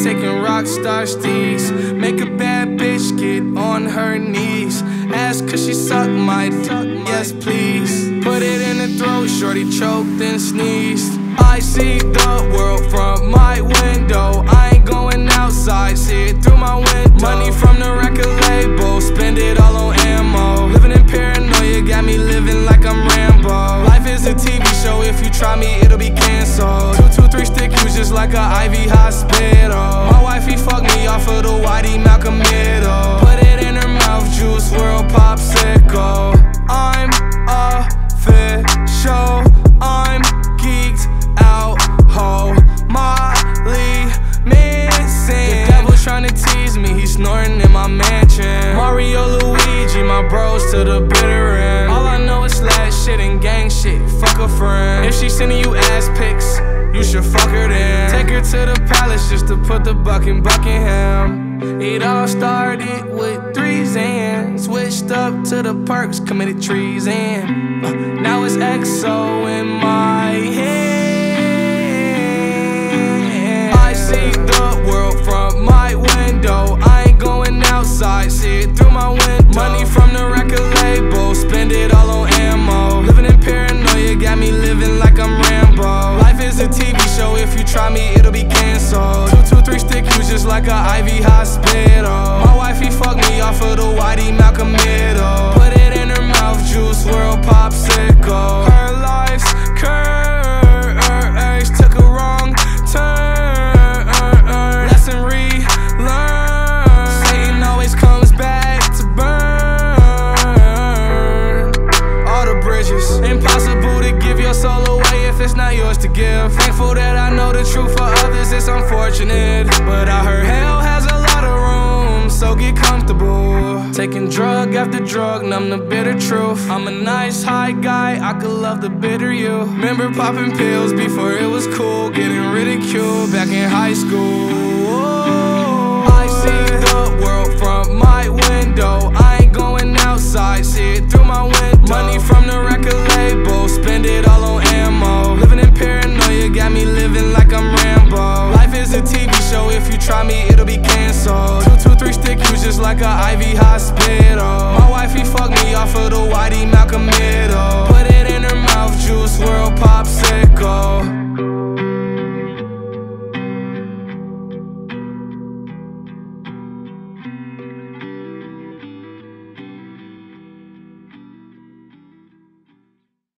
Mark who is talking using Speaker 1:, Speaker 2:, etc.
Speaker 1: taking rock star steez. Make a bad bitch get on her knees. Ask cause she suck my dick, yes please. Put it in the throat, shorty choked and sneezed. I see the world from my window. I ain't going outside, see it through my window. Money from the record label, spend it all on ammo. Living in paranoia, got me living like I'm Rambo. Life is a TV show, if you try me, it'll be canceled. 223 stick you just like a IV hospital. My wifey fucked me off of the Whitey Malcolm middle. Put it in her mouth, Juice WRLD popsicle. I'm official, I'm geeked out, ho, Molly missing. The devil's trying to tease me, he's snorting in my mansion. Mario, Luigi, my bros to the bitter end. All I know is slash shit and gang shit, fuck a friend. If she sending you ass pics, you should fuck her then. Take her to the palace just to put the buck in Buckingham. It all started with 3 Xans. Switched up to the perks, committed treason. Now it's XO in my head. I see the world from my window. I ain't going outside, see it through my window. Money from the record label, spend it all on ammo. Living in paranoia, got me living like I'm Rambo. Life is a TV show, if you try me, it'll be canceled. 223 stick you just like a IV hospital. My wifey fucked me off of the Whitey Malcolm middle. Put it in her mouth, Juice WRLD popsicle. Her life's curse took a wrong turn. Lesson relearned. Satan always comes back to burn all the bridges. Impossible to give your soul away if it's not yours to give. Thankful that I know the truth, for others it's unfortunate. But I heard hell has a lot of room, so get comfortable. Taking drug after drug, numb the bitter truth. I'm a nice high guy, I could love the bitter you. Remember popping pills before it was cool, getting ridiculed back in high school. I see the world from my window. I ain't going outside, see it through my window. Money from the record label, spend it all on ammo. Living in paranoia, got me living like I'm Rambo. Life is a TV show, if you try me, it'll be canceled. 223 stick you just like a IV hospital. My wifey fucked me off of the Whitey Malcolm middle. Put it in her mouth, Juice WRLD popsicle.